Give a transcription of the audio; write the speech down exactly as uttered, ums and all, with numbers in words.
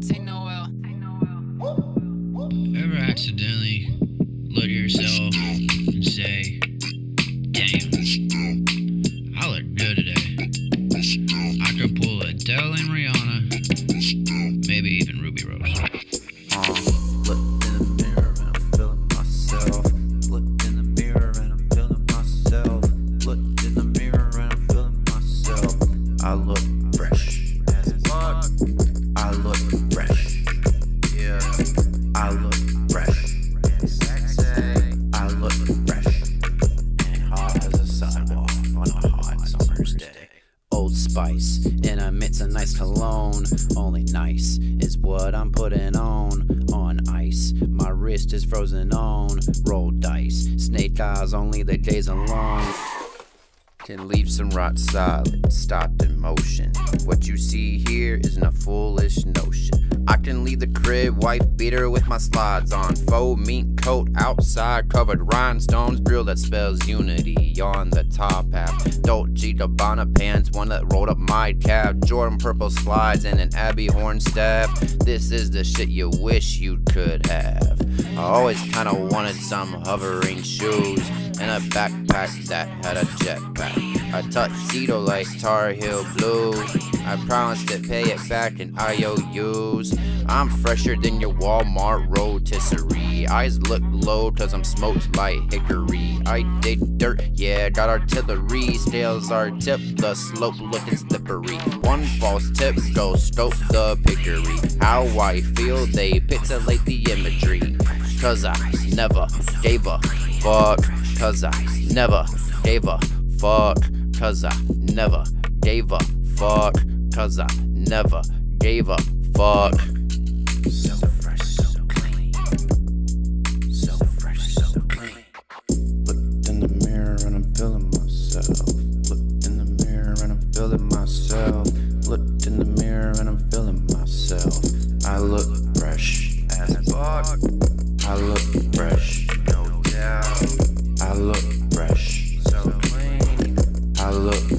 Ever accidentally look at yourself and say, damn, I look good today. I could pull Adele and Rihanna, maybe even Ruby Rose. Uh, look in the mirror and I'm feeling myself. Look in the mirror and I'm feeling myself. Look in the mirror and I'm feeling myself. I look fresh as fuck. I look fresh. Yeah. I look fresh and sexy. I look fresh and hot as a sidewalk on a hot summer's day. Old Spice in a mitts, a nice cologne. Only nice is what I'm putting on. On ice, my wrist is frozen on. Roll dice, snake eyes, only the days alone can leave some rock solid, stopped in motion. What you see here isn't a foolish notion. I can leave the crib, wife beater with my slides on. Faux mink coat outside, covered rhinestones. Drill that spells unity on the top half. Dolce Gabbana pants, one that rolled up my calf. Jordan purple slides and an AbbeyHorn staff. This is the shit you wish you could have. I always kinda wanted some hovering shoes and a backpack that had a jetpack. A tuxedo like tarheel blue. I promised to pay it back in I O Us. I'm fresher than your Walmart rotisserie. Eyes look low cause I'm smoked like hickory. I dig dirt, yeah, got artillery. Scales are tipped, the slope looking slippery. One false tip, go scope the pickery. How I feel, they pixelate the imagery. Cause I never gave a fuck. Cause I never gave a fuck. Cause I never gave a fuck. Cause I never gave a fuck. So fresh, so clean. So fresh, so clean. Looked in the mirror and I'm feeling myself. Looked in the mirror and I'm feeling myself. Looked in the mirror and I'm feeling myself. I look fresh as fuck. I look fresh, no doubt. I look fresh, so clean. I look